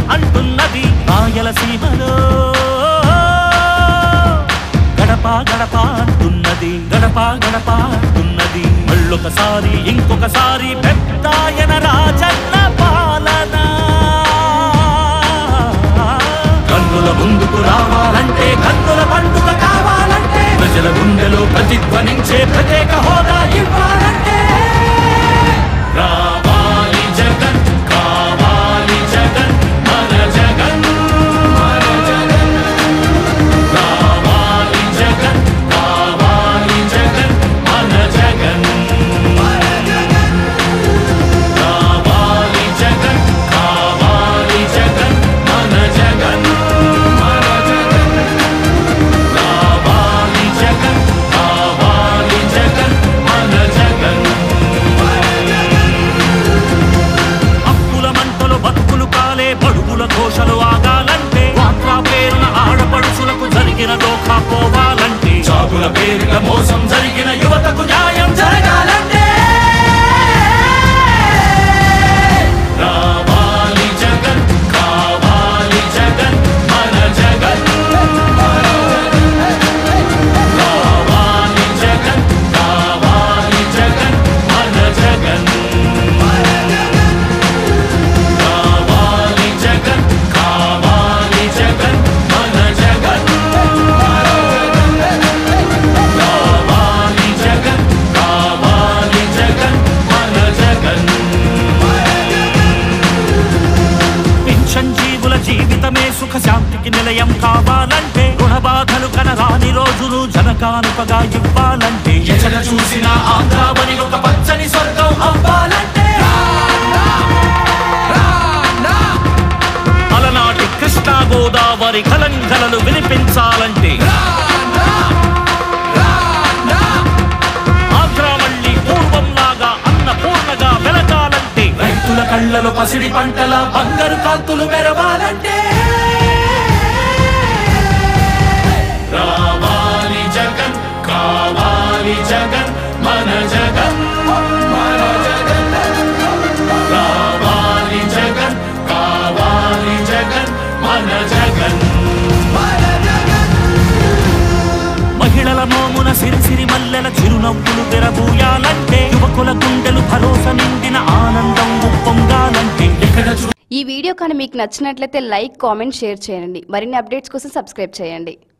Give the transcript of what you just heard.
అంటున్నది రాయలసీమలో గడప గడప అంటున్నది గడప గడప అంటున్నది మళ్ళొకసారి ఇంకొకసారి పెద్దాయన రాజన్న పాలన కన్నుల ముందుకు రావాలంటే కన్నుల పండుగ కావాలంటే ప్రజల గుండెలో ప్రతిధ్వనించే ప్రత్యేక హోదా ఇవ్వాలంటే రావాలి జగన్ కావాలి జగన్ మన జగన్ మన జగన్ రావాలి జగన్ కావాలి జగన్ మన జగన్ మన జగన్ రావాలి జగన్ కావాలి జగన్ మన జగన్ మన జగన్ రావాలి జగన్ కావాలి జగన్ మన జగన్ బడుగుల ఘోషలు ఆగాలంటే వాట్రా పేరున ఆడపడుచులకు జరిగిన దోఖా పోవాలంటే జాబుల పేరున మోసం జరిగిన యువతకు న్యాయం జరగాలంటే రావాలి జగన్ కావాలి జగన్ మన జగన్ రావాలి జగన్ కావాలి జగన్ మన జగన్ జీవితమే సుఖ శాంతికి నిలయం కావాలంటే రుణ బాధలు కనరాని రోజులు జనకానుకగా ఇవ్వాలంటే ఎక్కడ చూసినా ఆంధ్రావని ఒక పచ్చని స్వర్గం అవ్వాలంటే అలనాటి కృష్ణా గోదావరి కలంకలలు వినిపించాలంటే ఆంధ్రా మళ్ళీ పూర్వంలాగా అన్నపూర్ణగా వెలగాలంటే రైతుల కళ్ళలో పసిడి పంటల బంగారు కాంతులు మెరవాలంటే రావాలి జగన్ కావాలి జగన్ మన జగన్ మన జగన్ రావాలి జగన్ కావాలి జగన్ మన జగన్ మన జగన్ మహిళల మోమున సిరిసిరి మల్లెల చిరునవ్వులు తెరబూయాలంటే యువకుల గుండెలు భరోసా నిండిన ఆనందం ఉప్పొంగాలంటే ఈ వీడియో కానీ మీకు నచ్చినట్లయితే లైక్ కామెంట్ షేర్ చేయండి. మరిన్ని అప్డేట్స్ కోసం సబ్స్క్రైబ్ చేయండి.